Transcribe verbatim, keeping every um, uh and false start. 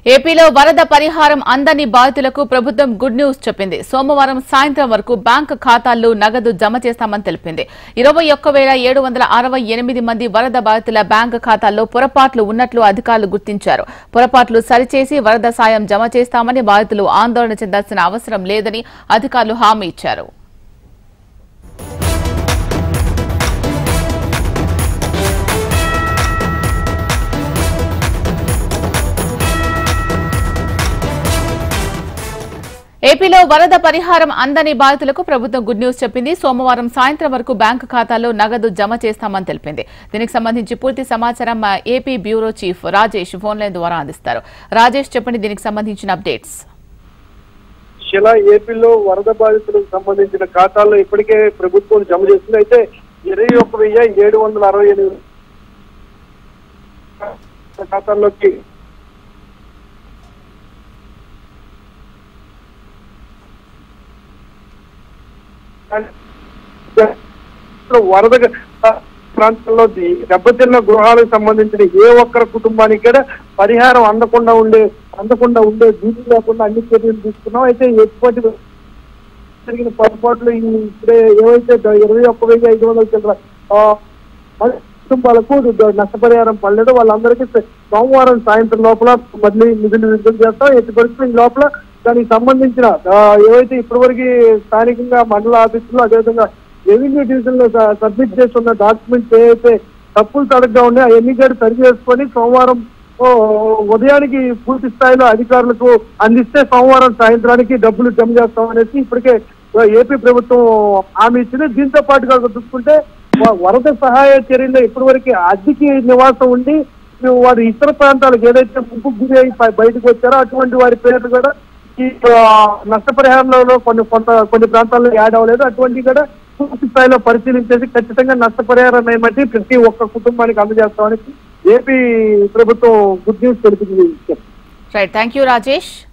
ఏపీలో వరద పరిహారం అందని బాధితులకు ప్రభుత్వం గుడ్ న్యూస్ చెప్పింది. సోమవారం సాయంత్రం వరకు బ్యాంకు ఖాతాల్లో నగదు జమ చేస్తామని తెలిపింది. ఇరవై ఒక్క వేల ఏడు వందల అరవై ఎనిమిది మంది వరద బాధితుల బ్యాంకు ఖాతాల్లో పొరపాట్లు ఉన్నట్లు అధికారులు గుర్తించారు. పొరపాట్లు సరిచేసి వరద సాయం జమ చేస్తామని బాధితులు ఆందోళన చెందాల్సిన అవసరం లేదని అధికారులు హామీ ఇచ్చారు. ఏపీలో వరద పరిహారం అందని బాధితులకు ప్రభుత్వం గుడ్ న్యూస్ చెప్పింది. సోమవారం సాయంత్రం వరకు బ్యాంకు ఖాతాల్లో నగదు జమ చేస్తామని తెలిపింది. దీనికి సంబంధించి పూర్తి సమాచారం మా AP bureau chief Rajesh phone line ద్వారా అందిస్తారు. రాజేష్, చెప్పండి, దీనికి సంబంధించిన అప్డేట్స్. ఇలా ఏపీలో వరద బాధితులకు సంబంధించిన ఖాతాల్లో ఇప్పటికే ప్రభుత్వం జమ చేస్తుంది. అయితే ఇరవై ఒక్క వెయ్యి ఏడు వందల అరవై ఎనిమిది ఖాతాల్లోకి వరద ప్రాంతంలో దెబ్బతిన్న గృహాలకు సంబంధించిన ఏ ఒక్కరి కుటుంబానికి కూడా పరిహారం అందకుండా ఉండే అందకుండా ఉండే భీతి లేకుండా అన్ని చర్యలు తీసుకున్నాం. అయితే ఎప్పటి జరిగిన పొరపాట్లు ఇప్పుడే ఏవైతే ఇరవై ఒక్క వెయ్యి ఐదు వందల చిల్లర కుటుంబాలకు నష్టపరిహారం పడలేదు, వాళ్ళందరికీ సోమవారం సాయంత్రం లోపల మళ్ళీ నిధులు విడుదల చేస్తాం. ఎట్టి పరిస్థితులు ఈ లోపల దానికి సంబంధించిన ఏవైతే ఇప్పటివరకు స్థానికంగా మండల ఆఫీసులో అదేవిధంగా రెవెన్యూ డివిజన్ లో సబ్మిట్ చేస్తున్న డాక్యుమెంట్స్ ఏవైతే తప్పులు తడగ్గా ఉన్నాయో అవన్నీ కూడా సరి చేసుకొని సోమవారం ఉదయానికి పూర్తి స్థాయిలో అధికారులకు అందిస్తే సోమవారం సాయంత్రానికి డబ్బులు జమ చేస్తామనేసి ఇప్పటికే ఏపీ ప్రభుత్వం హామీ ఇచ్చింది. దీంతో పాటుగా చూసుకుంటే వరద సహాయ చర్యల్లో ఇప్పటివరకు అద్దెకి నివాసం ఉండి వారు ఇతర ప్రాంతాలకు ఏదైతే ముంపు గురి అయి బయటకు వచ్చారో అటువంటి వారి పేర్లు కూడా ఈ నష్టపరిహారంలో కొన్ని కొంత కొన్ని ప్రాంతాల్లో యాడ్ అవ్వలేదు. అటువంటి కూడా పూర్తి స్థాయిలో పరిశీలించేసి ఖచ్చితంగా నష్టపరిహారం ఏమంటే ప్రతి ఒక్క కుటుంబానికి అందజేస్తామని ఏపీ ప్రభుత్వం గుడ్ న్యూస్ తెలిపింది. Right, thank you Rajesh.